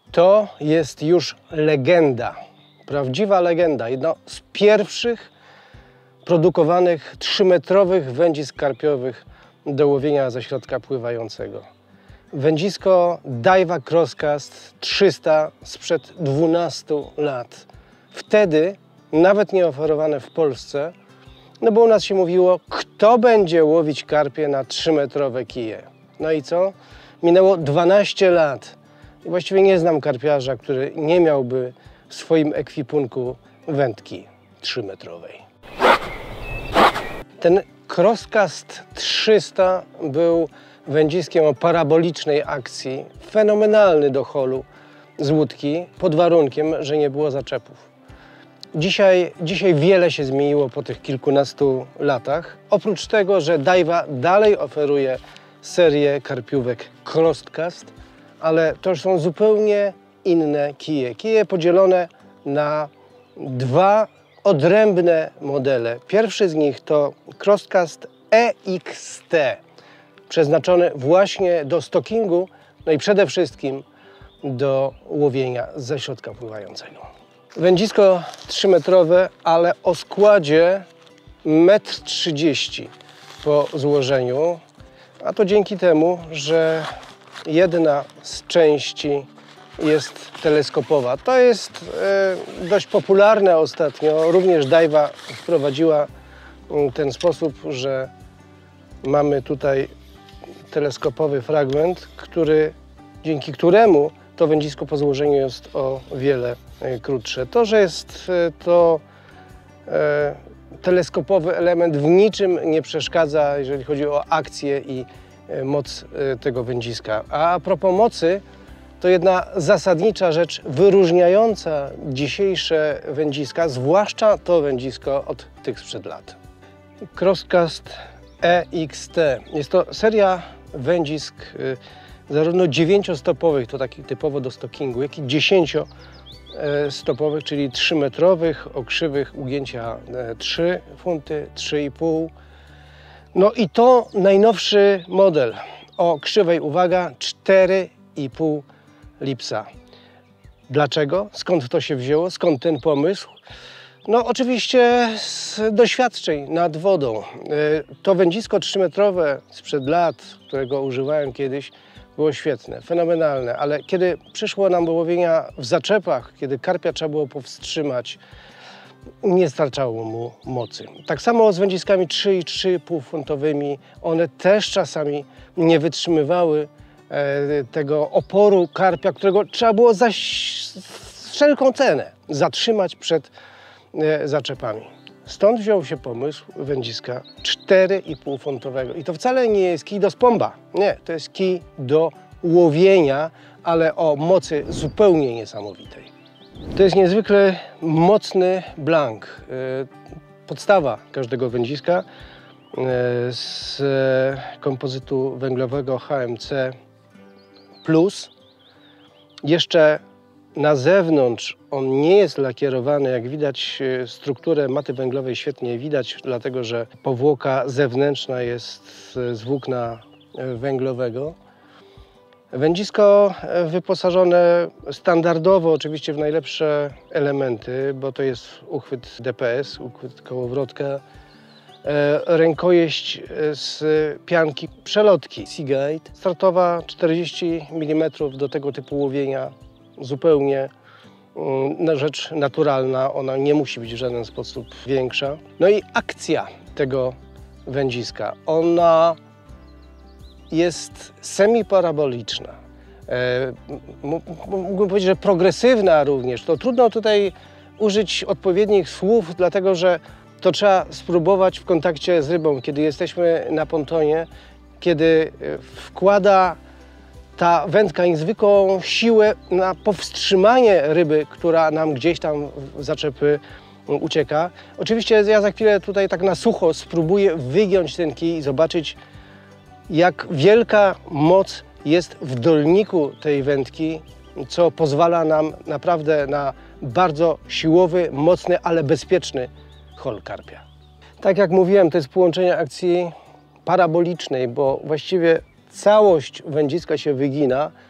To jest już legenda, prawdziwa legenda. Jedno z pierwszych produkowanych 3-metrowych wędzisk karpiowych do łowienia ze środka pływającego. Wędzisko Daiwa Crosscast 300 sprzed 12 lat. Wtedy nawet nie oferowane w Polsce, no bo u nas się mówiło, kto będzie łowić karpie na 3-metrowe kije. No i co? Minęło 12 lat. I właściwie nie znam karpiarza, który nie miałby w swoim ekwipunku wędki 3-metrowej. Ten Crosscast 300 był wędziskiem o parabolicznej akcji, fenomenalny do holu z łódki, pod warunkiem, że nie było zaczepów. Dzisiaj wiele się zmieniło po tych kilkunastu latach. Oprócz tego, że Daiwa dalej oferuje serię karpiówek Crosscast, ale to już są zupełnie inne kije. Kije podzielone na dwa odrębne modele. Pierwszy z nich to Crosscast EXT, przeznaczony właśnie do stockingu, no i przede wszystkim do łowienia ze środka pływającego. Wędzisko 3-metrowe, ale o składzie 1,30 m po złożeniu, a to dzięki temu, że jedna z części jest teleskopowa. To jest dość popularne ostatnio. Również Daiwa wprowadziła ten sposób, że mamy tutaj teleskopowy fragment, dzięki któremu to wędzisko po złożeniu jest o wiele krótsze. To, że jest to teleskopowy element, w niczym nie przeszkadza, jeżeli chodzi o akcję i moc tego wędziska. A propos mocy, to jedna zasadnicza rzecz wyróżniająca dzisiejsze wędziska, zwłaszcza to wędzisko od tych sprzed lat. Crosscast EXT. Jest to seria wędzisk zarówno 9-stopowych, to taki typowo do stockingu, jak i 10-stopowych, czyli 3-metrowych, o krzywych ugięcia 3 funty, 3,5. No i to najnowszy model o krzywej, uwaga, 4,5 lipsa. Dlaczego? Skąd to się wzięło? Skąd ten pomysł? No oczywiście z doświadczeń nad wodą. To wędzisko 3-metrowe sprzed lat, którego używałem kiedyś, było świetne, fenomenalne, ale kiedy przyszło nam do łowienia w zaczepach, kiedy karpia trzeba było powstrzymać, nie starczało mu mocy. Tak samo z wędziskami 3 i 3,5 funtowymi, one też czasami nie wytrzymywały tego oporu karpia, którego trzeba było za wszelką cenę zatrzymać przed zaczepami. Stąd wziął się pomysł wędziska 4,5 funtowego. I to wcale nie jest kij do spomba. Nie, to jest kij do łowienia, ale o mocy zupełnie niesamowitej. To jest niezwykle mocny blank. Podstawa każdego wędziska z kompozytu węglowego HMC+. Jeszcze na zewnątrz on nie jest lakierowany, jak widać strukturę maty węglowej świetnie widać, dlatego że powłoka zewnętrzna jest z włókna węglowego. Wędzisko wyposażone standardowo oczywiście w najlepsze elementy, bo to jest uchwyt DPS, uchwyt kołowrotka, rękojeść z pianki przelotki Seagate, startowa 40 mm do tego typu łowienia, zupełnie na rzecz naturalna, ona nie musi być w żaden sposób większa. No i akcja tego wędziska, ona jest semiparaboliczna. Mógłbym powiedzieć, że progresywna również. To trudno tutaj użyć odpowiednich słów, dlatego że to trzeba spróbować w kontakcie z rybą, kiedy jesteśmy na pontonie, kiedy wkłada ta wędka niezwykłą siłę na powstrzymanie ryby, która nam gdzieś tam w zaczepy ucieka. Oczywiście ja za chwilę tutaj tak na sucho spróbuję wygiąć ten kij i zobaczyć, jak wielka moc jest w dolniku tej wędki, co pozwala nam naprawdę na bardzo siłowy, mocny, ale bezpieczny hol karpia. Tak jak mówiłem, to jest połączenie akcji parabolicznej, bo właściwie całość wędziska się wygina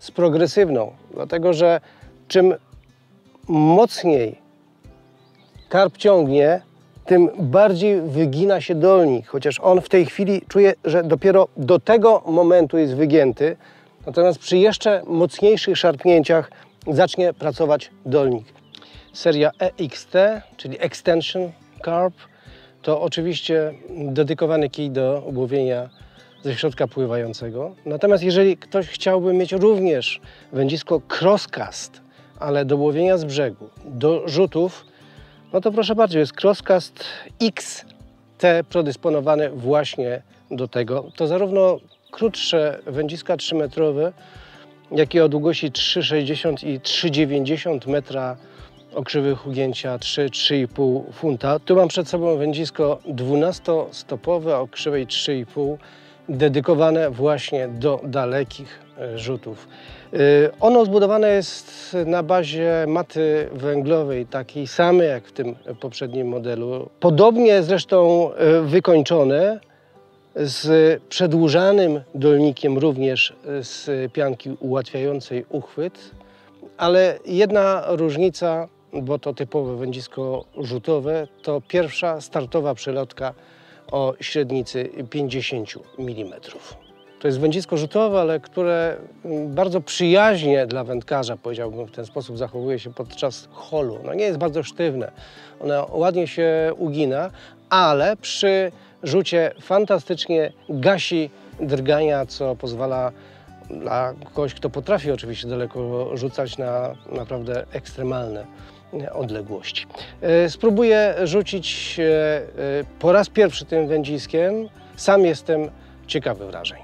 z progresywną, dlatego że czym mocniej karp ciągnie, tym bardziej wygina się dolnik, chociaż on w tej chwili czuje, że dopiero do tego momentu jest wygięty, natomiast przy jeszcze mocniejszych szarpnięciach zacznie pracować dolnik. Seria EXT, czyli Extension Carp, to oczywiście dedykowany kij do łowienia ze środka pływającego. Natomiast jeżeli ktoś chciałby mieć również wędzisko crosscast, ale do łowienia z brzegu, do rzutów, no to proszę bardzo, jest Crosscast XT predysponowany właśnie do tego. To zarówno krótsze wędziska 3-metrowe, jak i o długości 3,60 i 3,90 metra o krzywych ugięcia 3-3,5 funta. Tu mam przed sobą wędzisko 12-stopowe o krzywej 3,5, dedykowane właśnie do dalekich rzutów. Ono zbudowane jest na bazie maty węglowej, takiej samej jak w tym poprzednim modelu. Podobnie zresztą wykończone, z przedłużanym dolnikiem również z pianki ułatwiającej uchwyt, ale jedna różnica, bo to typowe wędzisko rzutowe, to pierwsza startowa przelotka o średnicy 50 mm. To jest wędzisko rzutowe, ale które bardzo przyjaźnie dla wędkarza, powiedziałbym w ten sposób, zachowuje się podczas holu. No nie jest bardzo sztywne, ono ładnie się ugina, ale przy rzucie fantastycznie gasi drgania, co pozwala dla kogoś, kto potrafi oczywiście daleko rzucać, na naprawdę ekstremalne odległości. Spróbuję rzucić po raz pierwszy tym wędziskiem. Sam jestem ciekawy wrażeń.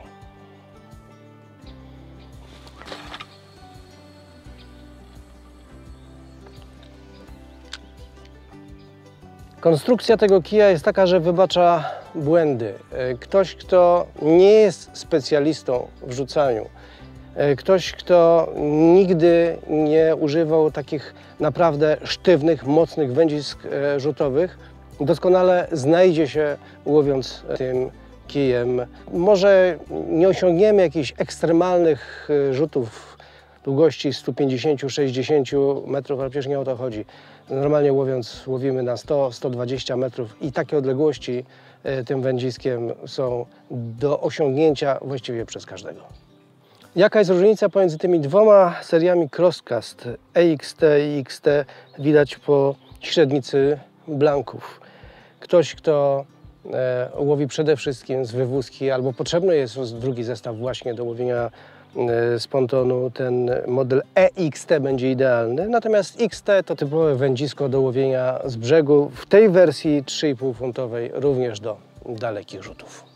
Konstrukcja tego kija jest taka, że wybacza błędy. Ktoś, kto nie jest specjalistą w rzucaniu, ktoś, kto nigdy nie używał takich naprawdę sztywnych, mocnych wędzisk rzutowych, doskonale znajdzie się, łowiąc tym kijem. Może nie osiągniemy jakichś ekstremalnych rzutów długości 150-60 metrów, ale przecież nie o to chodzi. Normalnie łowiąc, łowimy na 100-120 metrów i takie odległości tym wędziskiem są do osiągnięcia właściwie przez każdego. Jaka jest różnica pomiędzy tymi dwoma seriami Crosscast EXT i XT, widać po średnicy blanków. Ktoś, kto łowi przede wszystkim z wywózki, albo potrzebny jest drugi zestaw właśnie do łowienia z pontonu, ten model EXT będzie idealny, natomiast XT to typowe wędzisko do łowienia z brzegu, w tej wersji 3,5 funtowej również do dalekich rzutów.